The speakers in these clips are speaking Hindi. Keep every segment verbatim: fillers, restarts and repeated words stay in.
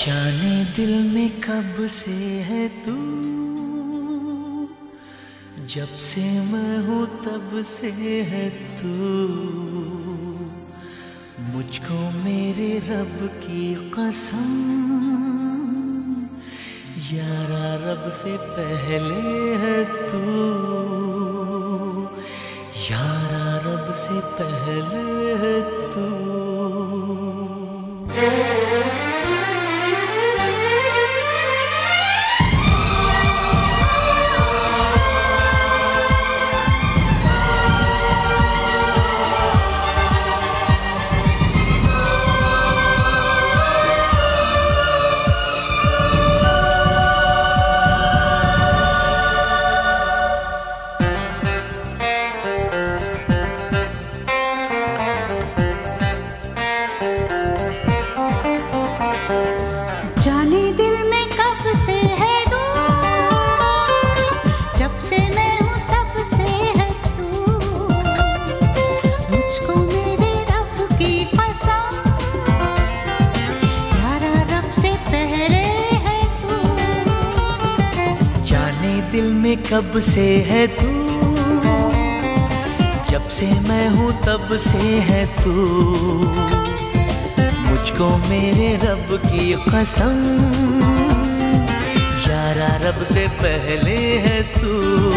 जाने दिल में कब से है तू, जब से मैं हूँ तब से है तू। मुझको मेरे रब की कसम, यारा रब से पहले है तू, यारा रब से पहले है तू। दिल में कब से है तू, जब से मैं हूँ तब से है तू। मुझको मेरे रब की कसम, यारा रब से पहले है तू।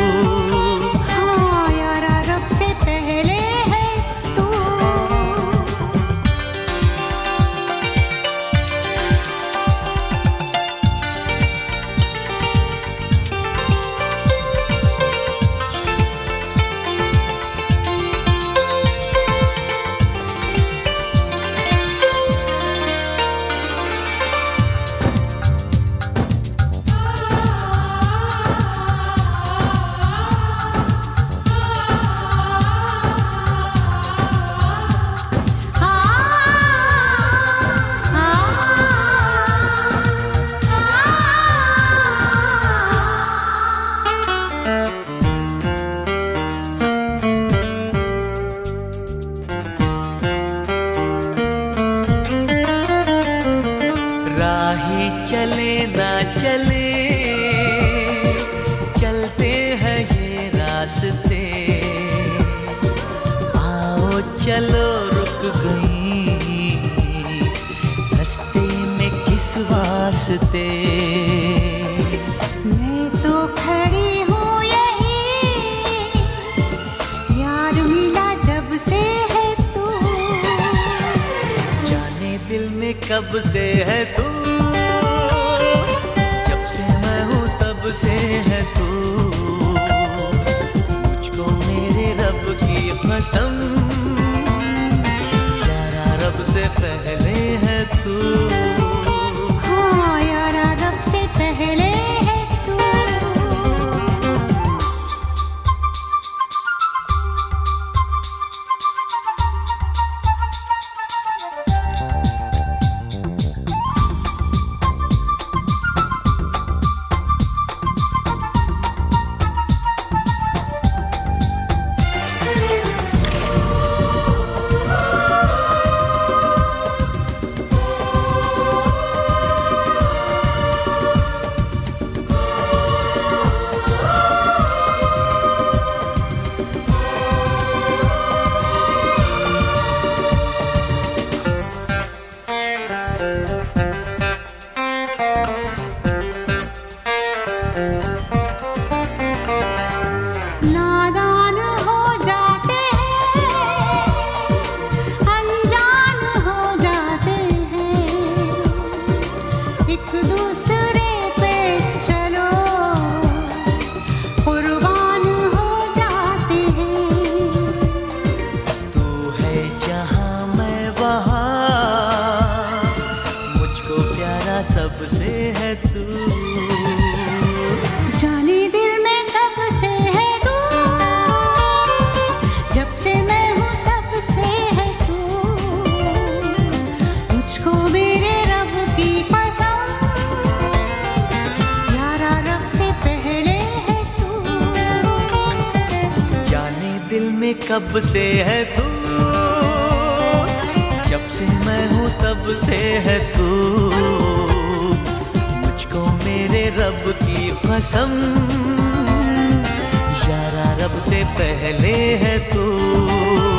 हाँ यारा रब से पहले है तू। राही चले ना चले, चलते हैं ये रास्ते। आओ चलो रुक गई रास्ते में किस वास्ते। मैं तो खड़ी हूँ यही, यार मिला जब से है तू। जाने दिल में कब से है तू, जब से मैं हूँ तब से है तू। मुझको मेरे रब की कसम, यारा रब से पहले है तू। हाँ यारा रब से पहले है तू। नादान हो जाते हैं, अनजान हो जाते हैं। एक दूसरे पे चलो कुर्बान हो जाते हैं। तू है जहाँ मैं वहाँ, मुझको प्यारा सबसे है तू। जाने दिल में कब से है तू, जब से मैं हूँ तब से है तू। मुझको मेरे रब की कसम, यारा रब से पहले है तू। जाने दिल में कब से है तू, जब से मैं हूँ तब से है तू। कसम यारा रब से पहले है तू।